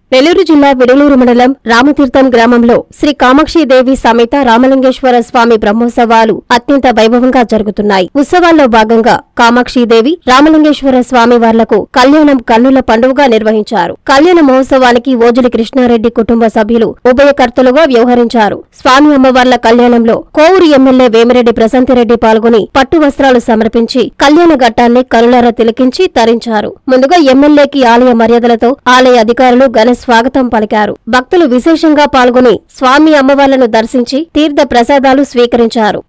నెల్లూరు జిల్లా విడలూరు మండలం రామతీర్థం గ్రామంలో శ్రీ కామాక్షిదేవి సమేత రామలింగేశ్వర స్వామి బ్రహ్మోత్సవాలు అత్యంత వైభవంగా జరుగుతున్నాయి. ఉత్సవాల్లో భాగంగా కామాక్షిదేవి రామలింగేశ్వర స్వామి వార్లకు కళ్యాణం కన్నుల పండుగగా నిర్వహించారు. కళ్యాణ మహోత్సవానికి ఓజులి కృష్ణారెడ్డి కుటుంబ సభ్యులు ఉభయకర్తలుగా వ్యవహరించారు. స్వామి అమ్మవార్ల కళ్యాణంలో కోవూరు ఎమ్మెల్యే వేమిరెడ్డి ప్రశాంతిరెడ్డి పాల్గొని పట్టు వస్త్రాలు సమర్పించి కళ్యాణ ఘట్టాన్ని కనులారా తిలకించి తరించారు. ముందుగా ఎమ్మెల్యేకి ఆలయ మర్యాదలతో ఆలయ అధికారులు ఘన స్వాగతం పలికారు. భక్తులు విశేషంగా పాల్గొని స్వామి అమ్మవార్లను దర్శించి తీర్థ ప్రసాదాలు స్వీకరించారు.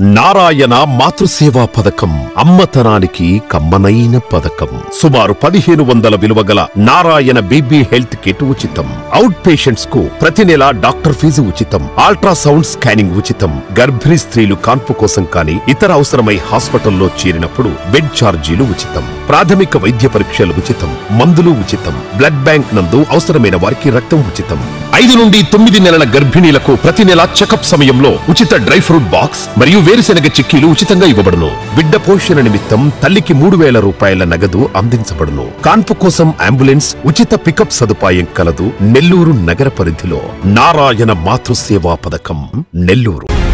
నారాయణ మాతృసేవా పథకం అమ్మతనానికి కమ్మనైన పథకం. సుమారు 1500 విలువగల నారాయణ బీబీ హెల్త్ కిట్ ఉచితం. అవుట్ పేషెంట్స్ కు ప్రతి నెల డాక్టర్ ఫీజు ఉచితం. అల్ట్రాసౌండ్ స్కానింగ్ ఉచితం. గర్భిణీ స్త్రీలు కాన్పు కోసం కానీ ఇతర అవసరమై హాస్పిటల్లో చేరినప్పుడు బెడ్ ఛార్జీలు ఉచితం. ప్రాథమిక వైద్య పరీక్షలు ఉచితం. మందులు ఉచితం. బ్లడ్ బ్యాంక్ నందు అవసరమైన వారికి రక్తం ఉచితం. 5 నుండి 9 నెలల గర్భిణీలకు ప్రతి నెల చెకప్ సమయంలో ఉచిత డ్రై ఫ్రూట్ బాక్స్ మరియు వేరుశెనగ చిక్కీలు ఉచితంగా ఇవ్వబడును. బిడ్డ పోషణ నిమిత్తం తల్లికి 3000 రూపాయల నగదు అందించబడును. కాన్పు కోసం అంబులెన్స్ ఉచిత పికప్ సదుపాయం కలదు. నెల్లూరు నగర పరిధిలో నారాయణ మాతృసేవా పథకం, నెల్లూరు.